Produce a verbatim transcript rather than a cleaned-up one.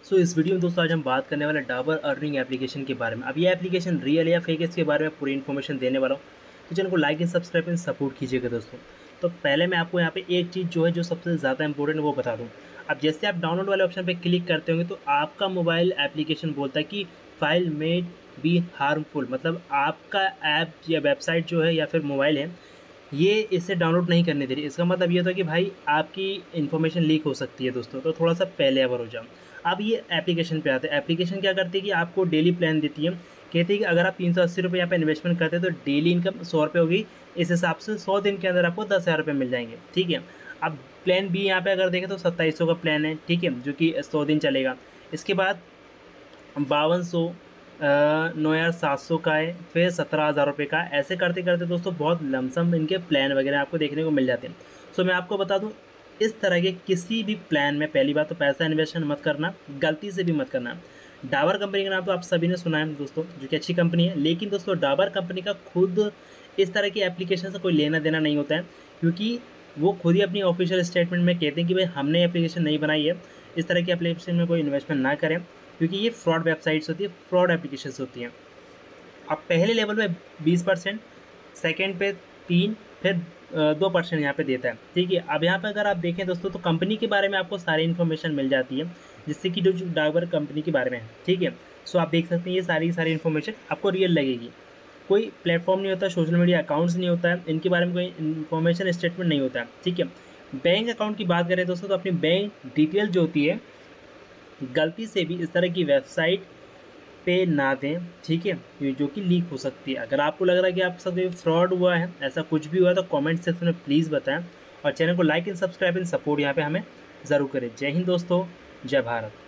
सो इस वीडियो में दोस्तों आज हम बात करने वाले डाबर अर्निंग एप्लीकेशन के बारे में। अब ये एप्लीकेशन रियल या फेक है इसके बारे में पूरी इन्फॉर्मेशन देने वाला हूँ, तो चैनल को like and subscribe and support कीजिएगा दोस्तों। तो पहले मैं आपको यहाँ पे एक चीज़ जो है जो सबसे ज़्यादा इंपॉर्टेंट वो बता दूँ। अब जैसे आप डाउनलोड वाले ऑप्शन पर क्लिक करते होंगे तो आपका मोबाइल एप्लीकेशन बोलता है कि फाइल मेड बी हार्मफुल, मतलब आपका ऐप या वेबसाइट जो है या फिर मोबाइल है ये इसे डाउनलोड नहीं करने दे रही। इसका मतलब ये होता है कि भाई आपकी इन्फॉर्मेशन लीक हो सकती है दोस्तों, तो थोड़ा सा पहले अवर हो जाओ। अब ये एप्लीकेशन पे आते हैं। एप्लीकेशन क्या करती है कि आपको डेली प्लान देती है। कहती है कि अगर आप तीन सौ अस्सी रुपये यहाँ पे इन्वेस्टमेंट करते हैं तो डेली इनकम सौ रुपये होगी। इस हिसाब से सौ दिन के अंदर आपको दस हज़ार रुपये मिल जाएंगे, ठीक है। अब प्लान बी यहाँ पे अगर देखें तो सत्ताईस सौ का प्लान है, ठीक है, जो कि सौ दिन चलेगा। इसके बाद बावन सौ नौ हज़ार सात सौ का है, फिर सत्रह हज़ार रुपये का। ऐसे करते करते दोस्तों बहुत लमसम इनके प्लान वगैरह आपको देखने को मिल जाते हैं। सो मैं आपको बता दूं, इस तरह के किसी भी प्लान में पहली बात तो पैसा इन्वेस्टमेंट मत करना, गलती से भी मत करना। डाबर कंपनी का नाम तो आप सभी ने सुना है दोस्तों, जो कि अच्छी कंपनी है, लेकिन दोस्तों डाबर कंपनी का खुद इस तरह की एप्लीकेशन से कोई लेना देना नहीं होता है, क्योंकि वो खुद ही अपनी ऑफिशियल स्टेटमेंट में कहते हैं कि भाई हमने एप्लीकेशन नहीं बनाई है, इस तरह की एप्लीकेशन में कोई इन्वेस्टमेंट ना करें, क्योंकि ये फ्रॉड वेबसाइट्स होती है, फ्रॉड एप्लीकेशंस होती हैं। अब पहले लेवल पे बीस परसेंट, सेकेंड पे तीन, फिर दो परसेंट यहाँ पे देता है, ठीक है। अब यहाँ पे अगर आप देखें दोस्तों तो कंपनी के बारे में आपको सारी इन्फॉर्मेशन मिल जाती है, जिससे कि जो डाबर कंपनी के बारे में है, ठीक है। सो आप देख सकते हैं ये सारी सारी इन्फॉर्मेशन आपको रियल लगेगी। कोई प्लेटफॉर्म नहीं होता, सोशल मीडिया अकाउंट्स नहीं होता है, इनके बारे में कोई इन्फॉर्मेशन स्टेटमेंट नहीं होता है, ठीक है। बैंक अकाउंट की बात करें दोस्तों तो अपनी बैंक डिटेल जो होती है गलती से भी इस तरह की वेबसाइट पे ना दें, ठीक है, ये जो कि लीक हो सकती है। अगर आपको लग रहा है कि आप साथ फ्रॉड हुआ है, ऐसा कुछ भी हुआ है, तो कमेंट सेक्शन में प्लीज़ बताएं और चैनल को like and subscribe and support यहाँ पे हमें ज़रूर करें। जय हिंद दोस्तों, जय भारत।